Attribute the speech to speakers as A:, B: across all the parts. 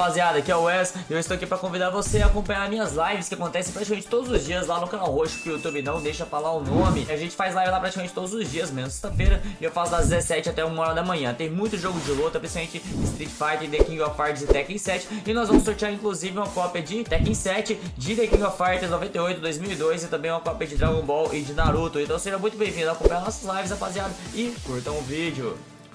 A: rapaziada, aqui é o Wes e eu estou aqui para convidar você a acompanhar minhas lives que acontecem praticamente todos os dias lá no canal roxo, que o YouTube não deixa falar o nome. A gente faz live lá praticamente todos os dias, menos sexta-feira, e eu faço das 17 até 1 hora da manhã. Tem muito jogo de luta, principalmente Street Fighter, The King of Fighters e Tekken 7, e nós vamos sortear inclusive uma cópia de Tekken 7, de The King of Fighters 98, 2002 e também uma cópia de Dragon Ball e de Naruto. Então seja muito bem-vindo a acompanhar nossas lives, rapaziada, e curtam o vídeo.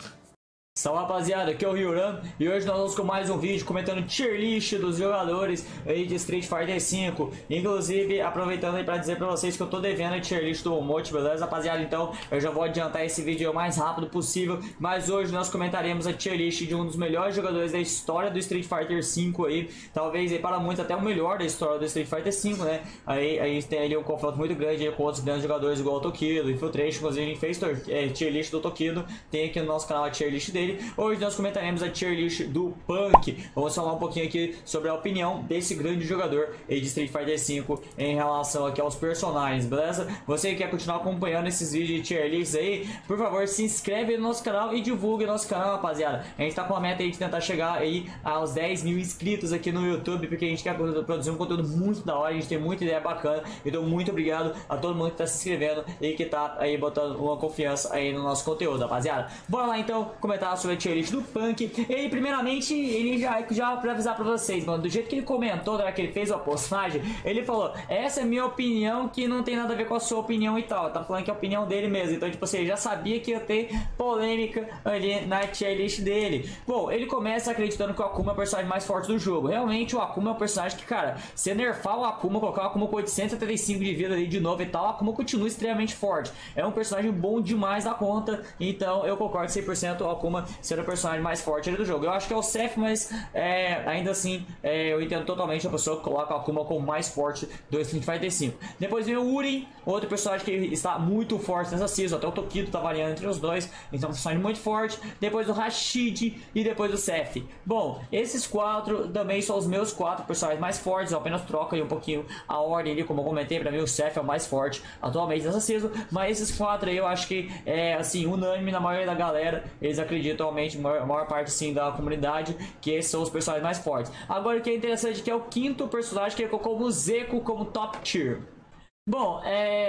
A: Salve, rapaziada, aqui é o Ryuran e hoje nós vamos com mais um vídeo comentando tier list dos jogadores aí de Street Fighter 5. Inclusive, aproveitando aí pra dizer pra vocês que eu tô devendo a tier list do Omote, beleza, rapaziada? Então eu já vou adiantar esse vídeo o mais rápido possível, mas hoje nós comentaremos a tier list de um dos melhores jogadores da história do Street Fighter 5 aí, talvez aí para muitos até o melhor da história do Street Fighter 5, né? Aí a gente tem ali um confronto muito grande aí com outros grandes jogadores igual o Tokido, Infiltration. Inclusive a gente fez tier list do Tokido, tem aqui no nosso canal a tier list dele. Hoje nós comentaremos a tier list do Punk. Vamos falar um pouquinho aqui sobre a opinião desse grande jogador aí de Street Fighter 5 em relação aqui aos personagens, beleza? Você que quer continuar acompanhando esses vídeos de tier list aí, por favor, se inscreve no nosso canal e divulgue nosso canal, rapaziada. A gente tá com a meta aí de tentar chegar aí aos 10 mil inscritos aqui no YouTube, porque a gente quer produzir um conteúdo muito da hora, a gente tem muita ideia bacana. Então muito obrigado a todo mundo que tá se inscrevendo e que tá aí botando uma confiança aí no nosso conteúdo, rapaziada. Bora lá então comentar sobre a tier list do Punk. Ele primeiramente, ele já pra avisar pra vocês, mano, do jeito que ele comentou, que ele fez a postagem, ele falou: essa é minha opinião, que não tem nada a ver com a sua opinião e tal. Tá falando que é a opinião dele mesmo. Então tipo assim, ele já sabia que ia ter polêmica ali na tier list dele. Bom, ele começa acreditando que o Akuma é o personagem mais forte do jogo. Realmente o Akuma é um personagem que, cara, se nerfar o Akuma, colocar o Akuma com 875 de vida ali de novo e tal, o Akuma continua extremamente forte. É um personagem bom demais da conta. Então eu concordo 100% o Akuma ser o personagem mais forte ali do jogo. Eu acho que é o Seth, mas ainda assim eu entendo totalmente a pessoa que coloca o Akuma como mais forte do Street Fighter 5. Depois vem o Uri, outro personagem que está muito forte nessa season. Até o Tokido tá variando entre os dois, então é um personagem muito forte. Depois o Rashid e depois o Seth. Bom, esses quatro também são os meus quatro personagens mais fortes. Eu apenas troco aí um pouquinho a ordem ali, como eu comentei. Pra mim o Seth é o mais forte atualmente nessa season, mas esses quatro aí eu acho que é assim, unânime na maioria da galera. Eles acreditam realmente, a maior parte sim da comunidade, que esses são os personagens mais fortes. Agora o que é interessante é que é o quinto personagem que ele colocou o Zeku como top tier. Bom,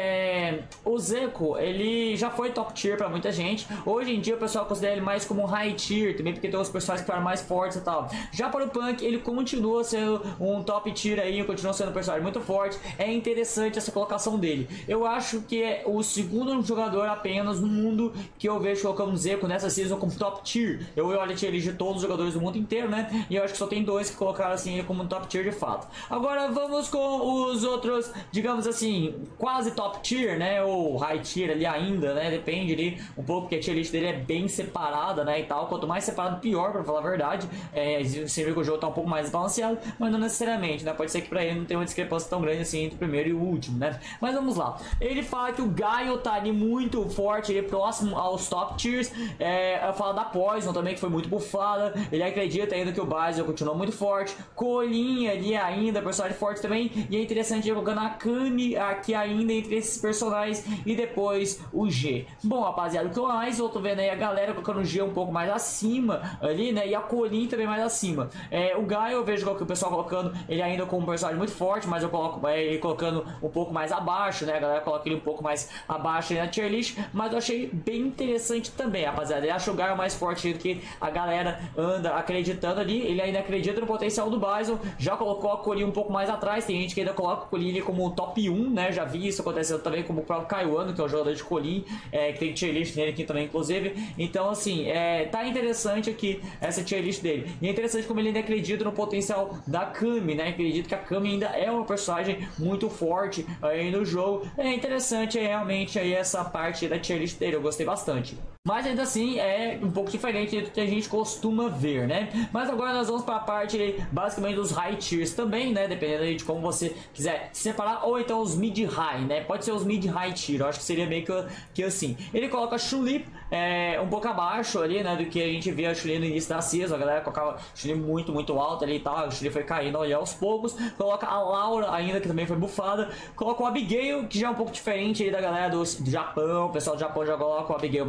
A: o Zeku, ele já foi top tier pra muita gente. Hoje em dia o pessoal considera ele mais como um high tier, também porque tem os personagens que ficaram mais fortes e tal. Já para o Punk, ele continua sendo um top tier aí, continua sendo um personagem muito forte. É interessante essa colocação dele. Eu acho que é o segundo jogador apenas no mundo que eu vejo colocando o Zeku nessa season como top tier. Eu olho a tier list de todos os jogadores do mundo inteiro, né? E eu acho que só tem dois que colocaram assim ele como top tier de fato. Agora vamos com os outros, digamos assim, quase top tier, né, ou high tier ali ainda, né, depende ali um pouco, porque a tier list dele é bem separada, né, e tal. Quanto mais separado, pior, pra falar a verdade. Você vê que o jogo tá um pouco mais balanceado, mas não necessariamente, né, pode ser que pra ele não tenha uma discrepância tão grande assim entre o primeiro e o último, né. Mas vamos lá, ele fala que o Gaio tá ali muito forte, ele próximo aos top tiers. Eu falo da Poison também, que foi muito bufada. Ele acredita ainda que o Bison continua muito forte. Colinha ali ainda, personagem forte também, e é interessante ele colocando a Kami aqui ainda entre esses personagens, e depois o G. Bom, rapaziada, o que eu mais eu tô vendo aí a galera colocando o G um pouco mais acima ali, né, e a Colin também mais acima. O Gaio eu vejo que o pessoal colocando ele ainda como um personagem muito forte, mas eu coloco ele colocando um pouco mais abaixo, né, a galera coloca ele um pouco mais abaixo aí na tier list, mas eu achei bem interessante também, rapaziada. Ele acha o Gaio mais forte do que a galera anda acreditando ali. Ele ainda acredita no potencial do Bison, já colocou a Colin um pouco mais atrás. Tem gente que ainda coloca a Colin como top 1, né, já vi isso acontecendo também, como o próprio Kaiwano, que é o jogador de Colin, que tem tier list nele aqui também, inclusive. Então, assim, tá interessante aqui essa tier list dele. E é interessante como ele ainda acredita no potencial da Kami, né? Acredito que a Kami ainda é uma personagem muito forte aí no jogo. É interessante realmente aí essa parte da tier list dele, eu gostei bastante. Mas ainda assim é um pouco diferente do que a gente costuma ver, né? Mas agora nós vamos para a parte basicamente dos high tiers também, né? Dependendo de como você quiser separar, ou então os mid high, né? Pode ser os mid high tier, eu acho que seria meio que assim. Ele coloca a Chun-Li um pouco abaixo ali, né? Do que a gente via a Chun-Li no início da season. A galera colocava a Chun-Li muito alta ali e tal. A Chun-Li foi caindo ali aos poucos. Coloca a Laura ainda, que também foi bufada. Coloca o Abigail, que já é um pouco diferente aí da galera do Japão. O pessoal do Japão já coloca o Abigail mais acima.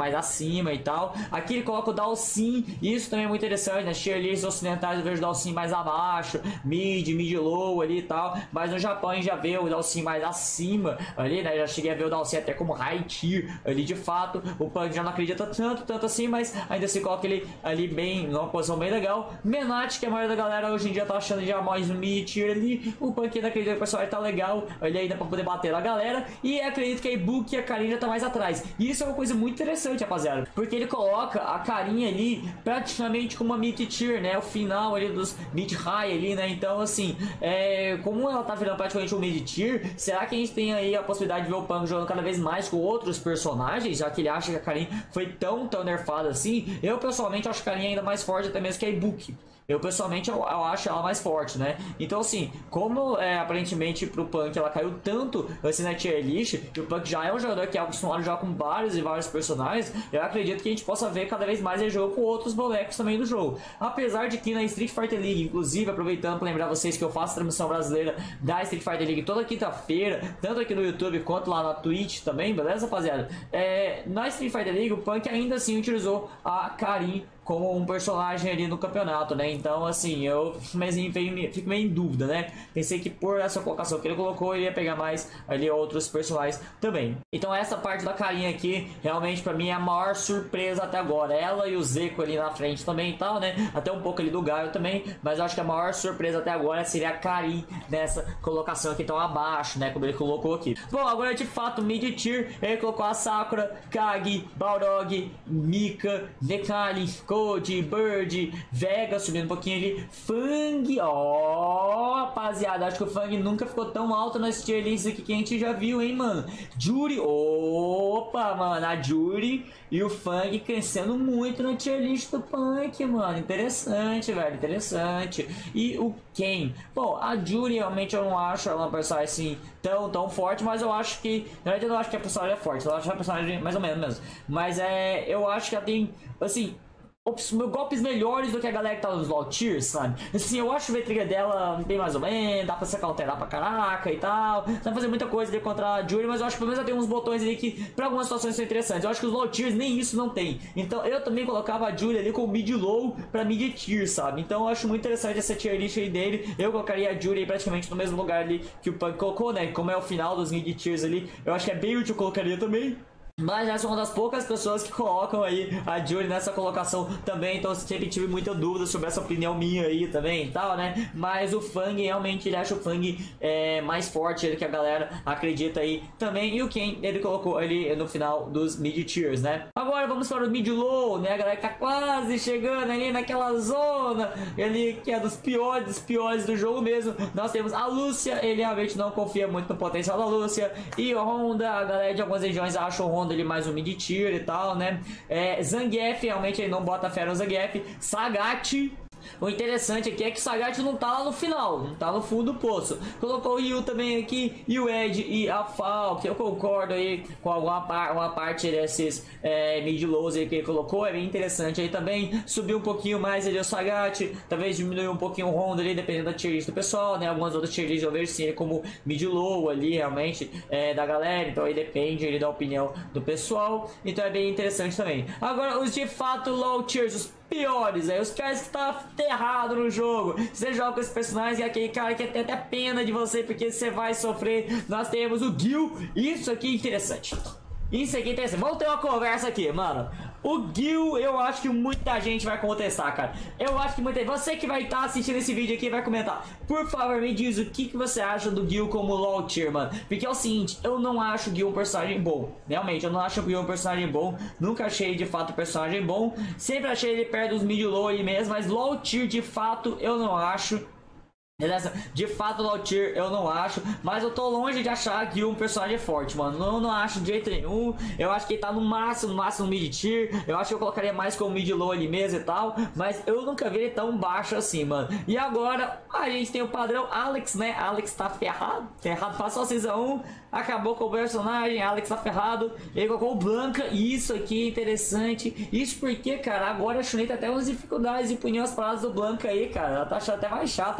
A: cima e tal. Aqui ele coloca o Dhalsim, isso também é muito interessante, né? Tier list ocidentais eu vejo o Dhalsim mais abaixo, mid low ali e tal, mas no Japão a gente já vê o Dhalsim mais acima ali, né? Já cheguei a ver o Dhalsim até como high tier ali de fato. O Punk já não acredita tanto assim, mas ainda se coloca ele ali bem, numa posição bem legal. Menat, que a maioria da galera hoje em dia tá achando já mais no mid tier ali, o Punk ainda acredita que o personagem tá legal ali ainda pra poder bater na galera, e acredito que a Ibuki e a Karin já tá mais atrás. E isso é uma coisa muito interessante, rapaziada, porque ele coloca a Karin ali praticamente como uma mid tier, né? O final ali dos mid high ali, né? Então assim, como ela tá virando praticamente um mid tier, será que a gente tem aí a possibilidade de ver o Punk jogando cada vez mais com outros personagens, já que ele acha que a Karin foi tão nerfada assim? Eu pessoalmente acho a Karin ainda mais forte até mesmo que a Ibuki. Eu pessoalmente eu acho ela mais forte, né? Então assim, como aparentemente pro Punk ela caiu tanto assim na tier list, e o Punk já é um jogador que é acostumado a jogar com vários personagens, eu acredito que a gente possa ver cada vez mais ele jogo com outros bonecos também do jogo. Apesar de que na Street Fighter League, inclusive aproveitando para lembrar vocês que eu faço transmissão brasileira da Street Fighter League toda quinta-feira, tanto aqui no YouTube quanto lá na Twitch também, beleza, rapaziada? Na Street Fighter League o Punk ainda assim utilizou a Karin como um personagem ali no campeonato, né? Então, assim, eu fico meio em dúvida, né? Pensei que por essa colocação que ele colocou, ele ia pegar mais ali outros personagens também. Então, essa parte da Karin aqui, realmente, pra mim, é a maior surpresa até agora. Ela e o Zeco ali na frente também e tal, né? Até um pouco ali do Gaio também, mas eu acho que a maior surpresa até agora seria a Karin nessa colocação aqui tão abaixo, né? Como ele colocou aqui. Bom, agora, de fato, mid tier, ele colocou a Sakura, Kagi, Balrog, Mika, Nekali, Code, Bird, Vega subindo um pouquinho ali, Fang, rapaziada, acho que o Fang nunca ficou tão alto nas tier lists aqui que a gente já viu, hein, mano. Juri, opa, mano, a Juri e o Fang crescendo muito na tier list do Punk, mano, interessante, velho, interessante. E o Ken, bom, a Juri realmente eu não acho ela uma personagem assim tão forte, mas eu acho que, na verdade eu não acho que a personagem é forte, eu acho a personagem mais ou menos mesmo, mas eu acho que ela tem, assim, golpes melhores do que a galera que tá nos low tiers, sabe? Assim, eu acho o V-Trigger dela bem mais ou menos, dá pra se counterar pra caraca e tal, dá pra fazer muita coisa ali contra a Juri, mas eu acho que pelo menos ela tem uns botões ali que pra algumas situações são interessantes. Eu acho que os low tiers nem isso não tem, então eu também colocava a Juri ali com mid-low pra mid-tier, sabe? Então eu acho muito interessante essa tier list aí dele. Eu colocaria a Juri aí praticamente no mesmo lugar ali que o Punk colocou, né? Como é o final dos mid-tiers ali, eu acho que é bem útil, eu colocaria também. Mas essa é uma das poucas pessoas que colocam aí a Juri nessa colocação também, então eu sempre tive muita dúvida sobre essa opinião minha aí também e tal, né? Mas o Fang, realmente, ele acha o Fang mais forte, ele que a galera acredita aí também. E o Ken, ele colocou ali no final dos mid-tiers, né? Agora vamos para o mid-low, né? A galera que tá quase chegando ali naquela zona ali que é dos piores do jogo mesmo. Nós temos a Lúcia, ele realmente não confia muito no potencial da Lúcia. E o Honda, a galera de algumas regiões acha o Honda ele mais um mid-tier e tal, né? Zangief, realmente ele não bota fé no Zangief. Sagat, o interessante aqui é que o Sagat não tá lá no final, não tá no fundo do poço. Colocou o Yu também aqui, e o Ed e a Fal, que eu concordo aí com uma parte desses mid-lows aí que ele colocou, é bem interessante aí também. Subiu um pouquinho mais ali o Sagat, talvez diminuiu um pouquinho o Honda ali, dependendo da tier list do pessoal, né? Algumas outras tier lists eu vejo sim ele como mid-low ali, realmente, da galera, então aí depende ali da opinião do pessoal, então é bem interessante também. Agora, os de fato low tiers, os piores, os caras que tá ferrado no jogo. Você joga com esse personagem e aquele cara que tem até pena de você porque você vai sofrer. Nós temos o Gil. Isso aqui é interessante. Isso aqui é interessante. Vamos ter uma conversa aqui, mano. O Gil, eu acho que muita gente vai contestar, cara. Eu acho que muita gente... Você que vai estar assistindo esse vídeo aqui vai comentar. Por favor, me diz o que você acha do Gil como low tier, mano. Porque é o seguinte, eu não acho o Gil um personagem bom. Realmente, eu não acho o Gil um personagem bom. Nunca achei, de fato, um personagem bom. Sempre achei ele perto dos mid-low ali mesmo. Mas low tier, de fato, eu não acho. De fato, low tier eu não acho, mas eu tô longe de achar que um personagem forte, mano. Não acho de jeito nenhum. Eu acho que ele tá no máximo mid tier. Eu acho que eu colocaria mais como mid low ali mesmo e tal, mas eu nunca vi ele tão baixo assim, mano. E agora a gente tem o padrão Alex, né? Alex tá ferrado, passou a season 1, acabou com o personagem. Alex tá ferrado, ele colocou o Blanca. Isso aqui é interessante. Isso porque, cara, agora a Chun-Li tá até umas dificuldades de punir as paradas do Blanca aí, cara. Ela tá achando até mais chata aí de enfrentar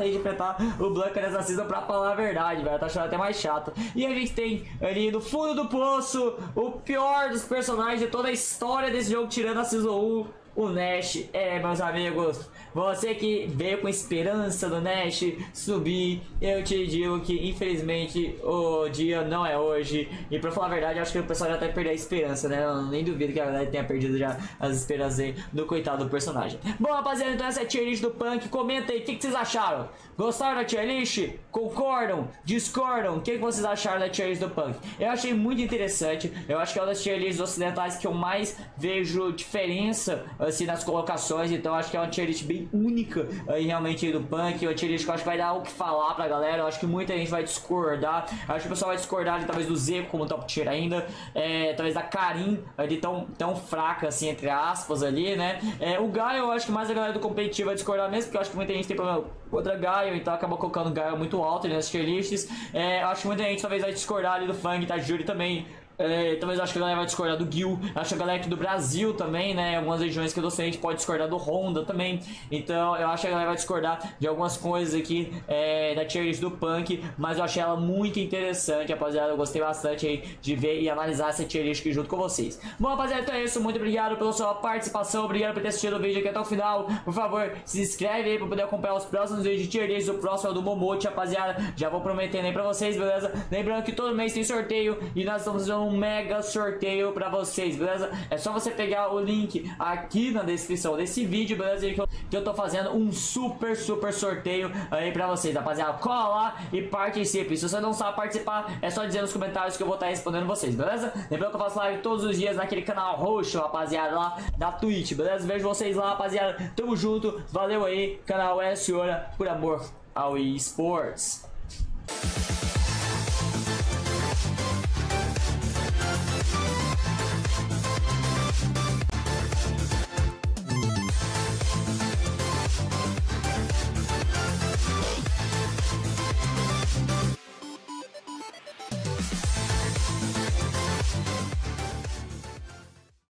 A: usar o Blanca nessa season pra falar a verdade, velho. Tá achando até mais chato. E a gente tem ali no fundo do poço o pior dos personagens de toda a história desse jogo, tirando a Season 1, o Nash. Meus amigos, você que veio com esperança do Nash subir, eu te digo que infelizmente o dia não é hoje. E pra falar a verdade, eu acho que o pessoal já até perdeu a esperança, né? Eu nem duvido que a galera tenha perdido já as esperanças aí do coitado do personagem. Bom, rapaziada, então essa é a tier list do Punk. Comenta aí, o que vocês acharam? Gostaram da tier list? Concordam? Discordam? O que vocês acharam da tier list do Punk? Eu achei muito interessante. Eu acho que é uma das tier lists ocidentais que eu mais vejo diferença assim nas colocações. Então acho que é uma tier list bem única aí realmente do Punk. Uma tier list que eu acho que vai dar o que falar pra galera. Eu acho que muita gente vai discordar. Eu acho que o pessoal vai discordar ali, talvez do Zeco como top tier ainda. Talvez da Karin ali tão fraca assim, entre aspas ali, né? O Gaio, eu acho que mais a galera do competitivo vai discordar mesmo, porque eu acho que muita gente tem problema contra Gaio, então acabou colocando Gaio muito alto ali nas tier lists. Eu acho que muita gente talvez vai discordar ali do Fang, da Juri também. Talvez eu acho que a galera vai discordar do Gil. Acho que a galera aqui do Brasil também, né? Algumas regiões que eu sei, a gente pode discordar do Honda também. Então eu acho que a galera vai discordar de algumas coisas aqui da tier list do Punk. Mas eu achei ela muito interessante, rapaziada. Eu gostei bastante aí de ver e analisar essa tier list aqui junto com vocês. Bom, rapaziada, então é isso. Muito obrigado pela sua participação. Obrigado por ter assistido o vídeo aqui até o final. Por favor, se inscreve aí pra poder acompanhar os próximos vídeos de tier list. O próximo é o do Momote, rapaziada. Já vou prometendo aí pra vocês, beleza? Lembrando que todo mês tem sorteio e nós estamos fazendo um mega sorteio pra vocês, beleza? É só você pegar o link aqui na descrição desse vídeo, beleza? Que eu tô fazendo um super sorteio aí pra vocês, rapaziada. Cola lá e participe. Se você não sabe participar, é só dizer nos comentários que eu vou estar respondendo vocês, beleza? Lembrando que eu faço live todos os dias naquele canal roxo, rapaziada, lá da Twitch, beleza? Vejo vocês lá, rapaziada. Tamo junto, valeu aí, canal S Hora, por amor ao eSports.